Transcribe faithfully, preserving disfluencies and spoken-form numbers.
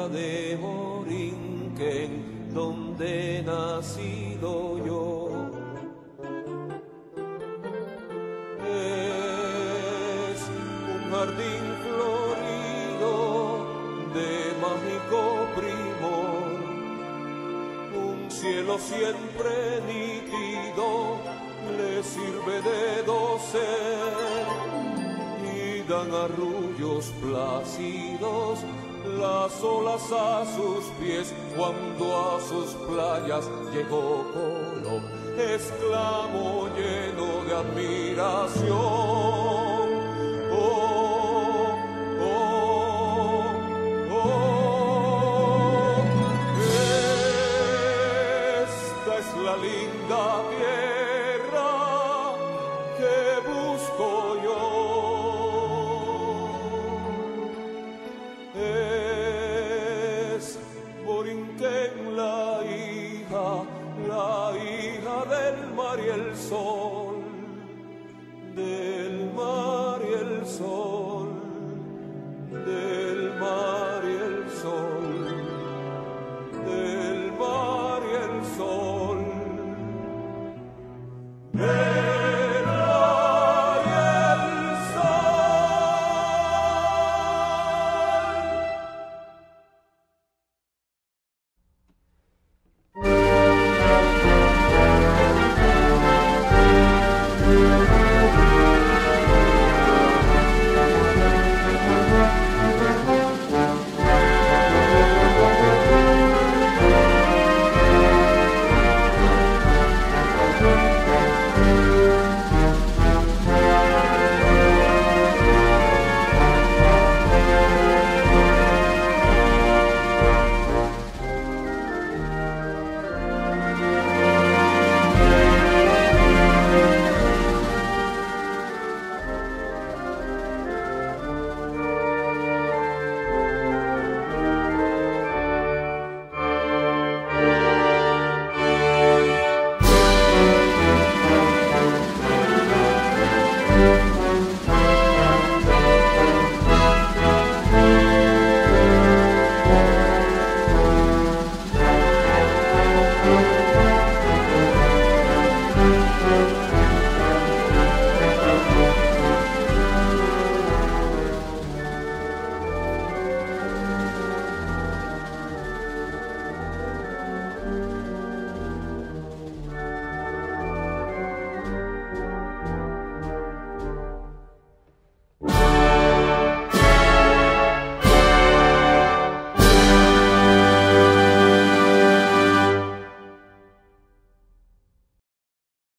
de Borinquen, donde he nacido yo. Es un jardín florido de mágico primor, un cielo siempre nítido le sirve de dosel, y dan arrullos plácidos las olas a sus pies. Cuando a sus playas llegó Colón, exclamó lleno de admiración: